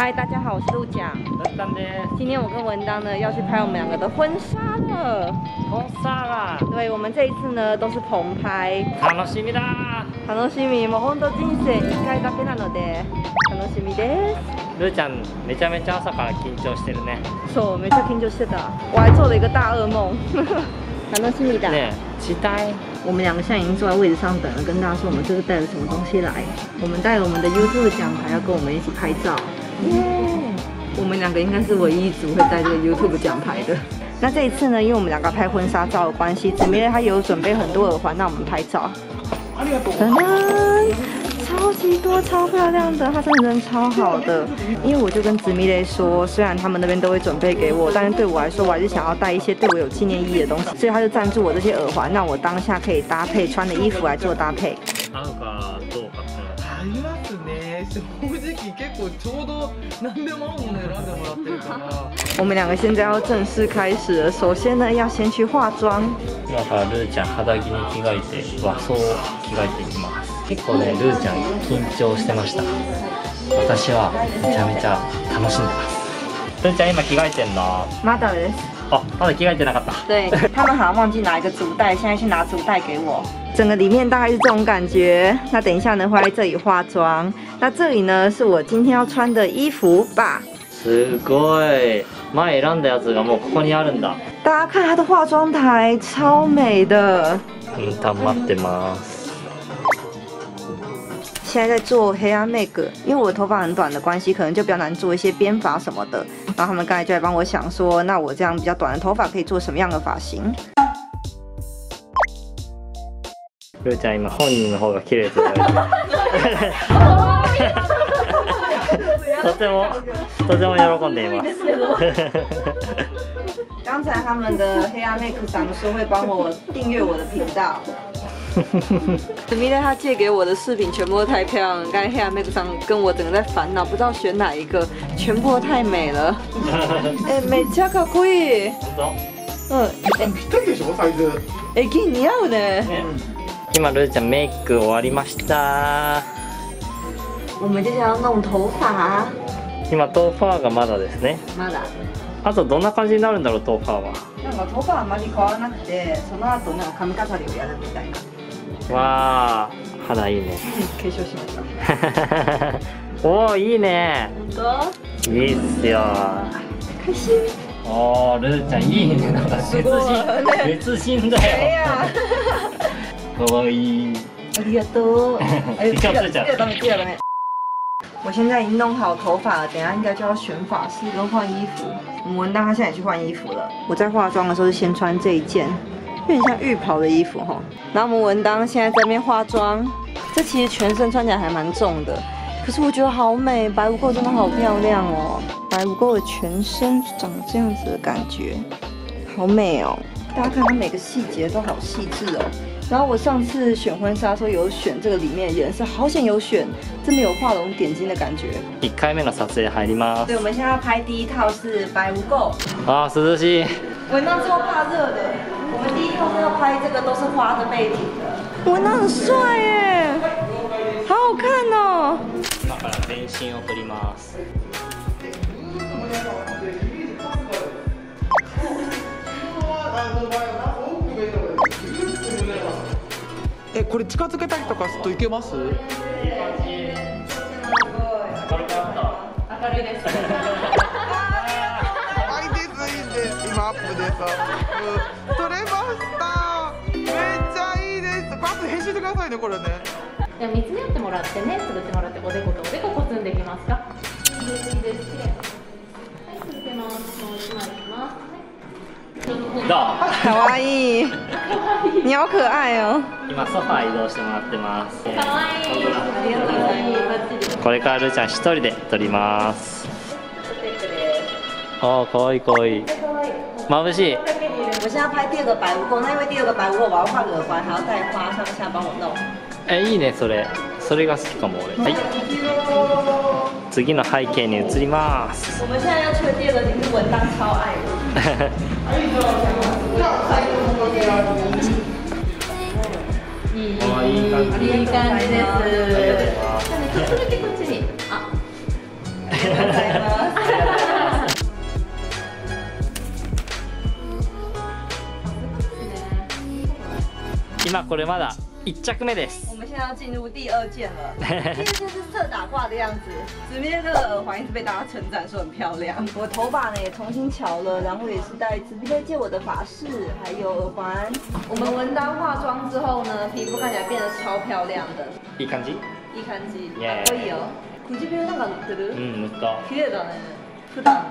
嗨，大家好，我是陆奖。今天我跟文当呢要去拍我们两个的婚纱了。 婚纱啦。 对，我们这一次呢都是棚拍。 楽しみだ。 楽しみ。もう本当人生1回だけなので楽しみです。 ルーちゃんめちゃめちゃ朝から緊張してるね。 そう、めっちゃ緊張してた。我还做了一个大噩梦。楽しみだ。 ね、期待。 我们两个现在已经坐在位置上等了，跟大家说我们这次带了什么东西来。我们带了我们的 YouTube 奖牌，要跟我们一起拍照。耶！我们两个应该是唯一一组会带这个 YouTube 奖牌的。那这一次呢，因为我们两个拍婚纱照的关系，子明他有准备很多耳环让我们拍照。噔噔，超级多，超漂亮的，他真的人超好的。因为我就跟子明雷说，虽然他们那边都会准备给我，但是对我来说，我还是想要带一些对我有纪念意义的东西，所以他就赞助我这些耳环，让我当下可以搭配穿的衣服来做搭配。 合うかどうか。 合いますね。正直結構ちょうど何でも合うもの選んでもらってるから。 我们两个现在要正式开始了。首先呢，要先去化妆。 今からルーちゃん肌着に着替えて和装着替えていきます。結構ね、ルーちゃん緊張してました。私はめちゃめちゃ楽しんでます。ルーちゃん今着替えてんの？ まだです。 あ、まだ着替えてなかった。 对他们好像忘记拿一个竹袋，现在去拿竹袋给我。整个里面大概是这种感觉。那等一下呢，会在这里化妆。那这里呢，是我今天要穿的衣服吧。 すごい。前選んだやつがもうここにあるんだ。 大家看它的化妆台，超美的。 溜まってます。 现在在做黑暗 make， 因为我的头发很短的关系，可能就比较难做一些编发什么的。然后他们刚才就来帮我想说，那我这样比较短的头发可以做什么样的发型？ ルーちゃん今本人の方が綺麗と言われてとても喜んでいます。 刚才他们的黑暗 make 长说会帮我订阅我的频道。子明他借给我的饰品全部都太漂亮了，刚才黑暗 make 上跟我整个在烦恼，不知道选哪一个，全部都太美了。哎，めっちゃかっこいい。 ぴったりでしょサイズ。 似合うね。 今ルーちゃんメイク終わりました。 我们接下来要弄头发。 今トーファーがまだですね。 まだ。 あとどんな感じになるんだろうトーファーは。 なんか頭发あまり変わらなくて、その後なんか髪飾りをやるみたいな。 わあ、肌いいね。 化粧しました。 おお、いいね。 本当？ いいっすよ。 開心。 おお、ルーちゃんいいね。なんか別人だよ。かわいい。 ありがとう。 一定要这样。 我现在已经弄好头发了，等一下应该就要选发饰跟换衣服。我们文当他现在也去换衣服了。我在化妆的时候是先穿这一件，有点像浴袍的衣服哈。然后我们文当现在在那边化妆，这其实全身穿起来还蛮重的，可是我觉得好美，白无垢真的好漂亮哦。白无垢的全身长这样子的感觉，好美哦。大家看它每个细节都好细致哦。然后我上次选婚纱的时候有选这个里面的颜色，好险有选，真的有画龙点睛的感觉。 1回目の撮影入ります。 对，我们现在要拍第一套是白无垢。 啊，涼しい。 文当超怕热的，我们第一套是要拍这个都是花的背景的。文当很帅耶，好好看哦。 今から全身を撮ります。 これ近づけたりとかするといけます？ 明るいです。 いいです今アップです。撮れました。めっちゃいいです。バス編集してくださいねこれね。 じゃあ見つめ合ってもらってね、つぶってもらっておでことおでここすんでいきますか。いいですいいです。はい、続けます。もう一枚いきます。 どう？ かわいい。你好可愛哦。 今ソファー移動してもらってます。 かわいい。ありがとうございます。 これからルーちゃん一人で撮ります。哦，可愛い可愛い。眩しい。 我现在要拍第二个白无垢，那因为第二个白无垢我要画耳环，还要戴花，上下帮我弄。 いいねそれ。それが好きかも俺。はい。次の背景に移ります。 我们现在要去的第二个景是文当超爱的。 いい感じです。ちょっとだけこっちに。あ。 今これまだ1着目です。 我们现在要进入第2件了，第2件是色打挂的样子。直面这个耳环一直被大家称赞说很漂亮，我头发呢也重新翘了，然后也是戴直面借我的发饰，还有耳环。我们文丹化妆之后呢，皮肤看起来变得超漂亮的。 いい感じ？ いい感じ。 イエーイかっこいいよ。唇なんか塗ってる？ 塗った。 綺麗だね。普段。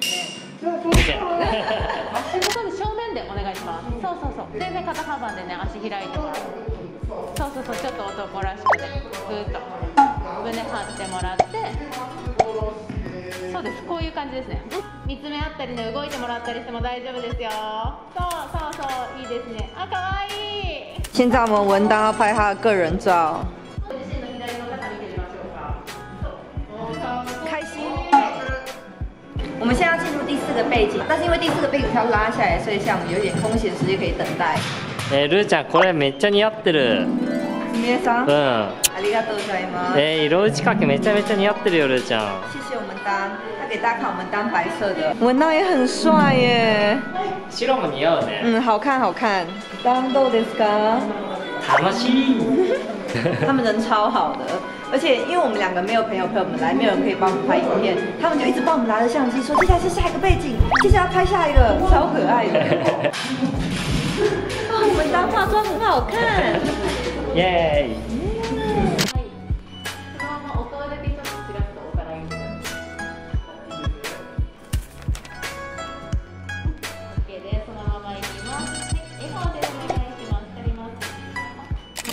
足元で正面でお願いします。そうそうそう。全然肩幅でね、足開いてもらう。そうそうそう、ちょっと男らしくね、ぐーっと胸張ってもらって、そうです、こういう感じですね。見つめ合ったりね、動いてもらったりしても大丈夫ですよ。そうそうそう、いいですね。あ、可愛い。 现在我们文丹要拍她的个人照。 ご自身の左の肩見てみましょうか。 开心。我们现在要进入第4个背景，但是因为第4个背景是要拉下来，所以像我们有点空闲时间可以等待。 ルーちゃんこれめっちゃ似合ってる。 すみれさん、 ありがとうございます。 色打ち掛けめちゃめちゃ似合ってるよルーちゃん。 谢谢我们丹，他给大家看我们丹白色的，文丹也很帅耶。 白も似合うね。 好看好看。丹どうですか？ 楽しい。 他们人超好的，而且因为我们2个没有朋友陪我们来，没有人可以帮我们拍影片，他们就一直帮我们拿着相机说，接下来是下一个背景，接下来要拍下一个，超可爱的。我们丹化妆很好看。 イエーイ。 そのままお顔だけちょっとちらっとお皿に。OK です。そのままいきます。笑顔でお願いします。足ります。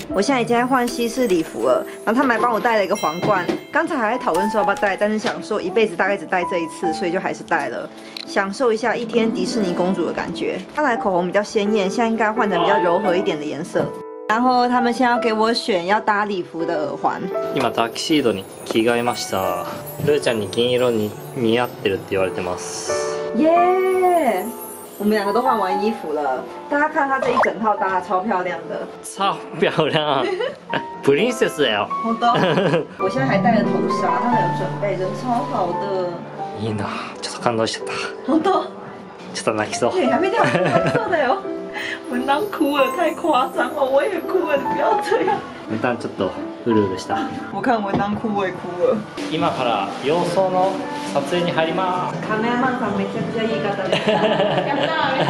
我现在已经在换西式礼服了，然后他们还帮我戴了一个皇冠。刚才还在讨论说要不要戴，但是想说一辈子大概只戴这一次，所以就还是戴了，享受一下一天迪士尼公主的感觉。刚才口红比较鲜艳，现在应该换成比较柔和一点的颜色。然后他们现在要给我选要搭礼服的耳环。 今タキシードに着替えました。ルーちゃんに金色に似合ってるって言われてます。 耶！我们2个都换完衣服了，大家看她这一整套搭的超漂亮的。 超漂亮。プリンセスだよ。 好的。我现在还戴了头纱，他们有准备，人超好的。 いいな。ちょっと感動しちゃった。 本当？ ちょっと泣きそう。 对，还没掉，错的哟。文丹哭了，太夸张了，我也哭了，你不要这样。 文丹ちょっとうるうるした。 我看文丹哭，我也哭了。 今から洋装の撮影に入ります。 カメラマンさんめちゃくちゃいい方でした。 やった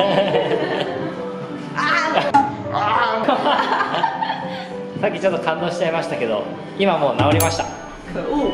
ー。 さっきちょっと感動しちゃいましたけど、今もう治りました。 可恶。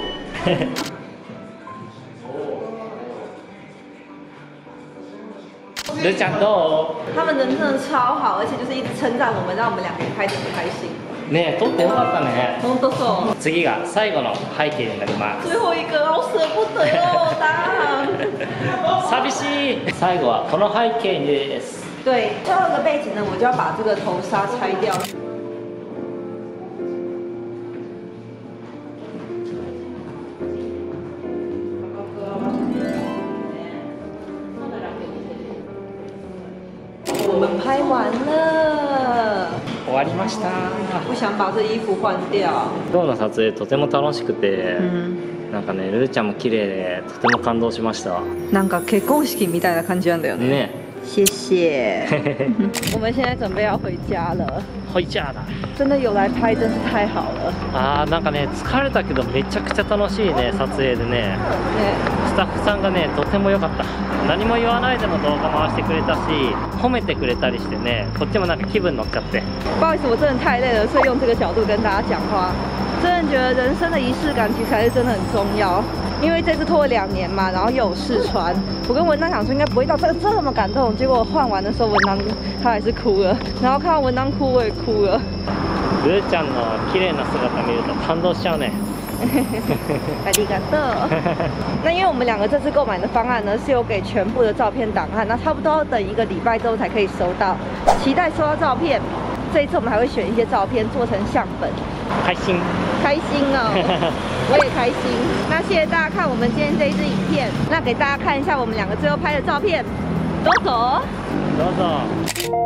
ルーちゃんど他们人真的超好，而且就是一直称赞我们，让我们2个人拍得很开心。 う？ねえ、撮ってよかったね。 本当そう。 次が最後の背景になります。 最后一个，好舍不得哦，丹。 寂しい。最後はこの背景です。 对，最后一个背景呢，我就要把这个头纱拆掉。我们拍完了。 終わりました。 不想把这衣服换掉。 今日の撮影とても楽しくて、なんかねルーちゃんも綺麗でとても感動しました。 なんか結婚式みたいな感じなんだよね。 ね。 谢谢。我们现在准备要回家了。 回家だ。 真的有来拍，真是太好了。 なんかね疲れたけどめちゃくちゃ楽しいね撮影でね。スタッフさんがねとても良かった。何も言わないでも動画回してくれたし、褒めてくれたりしてね、こっちもなんか気分乗っちゃって。 不好意思，我真的太累了，所以用这个角度跟大家讲话。真的觉得人生的仪式感其实才是真的很重要。因为这次拖了2年嘛，然后又有试穿，我跟文丹想说应该不会到这么感动，结果换完的时候文丹她还是哭了，然后看到文丹哭我也哭了。 ルーちゃんの綺麗な姿見ると感動しちゃうね。 ありがとう。那因为我们2个这次购买的方案呢，是有给全部的照片档案，那差不多要等1个礼拜之后才可以收到，期待收到照片。这一次我们还会选一些照片做成相本。 开心， 开心哦，我也开心。那谢谢大家看我们今天这一支影片，那给大家看一下我们2个最后拍的照片，走走， どうぞ。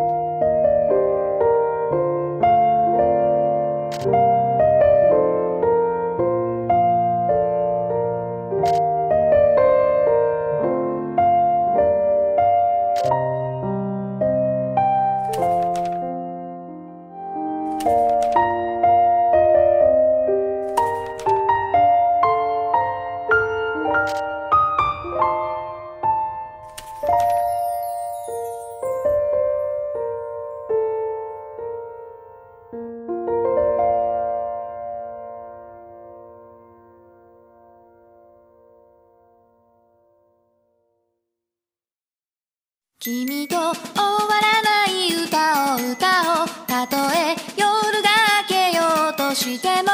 しても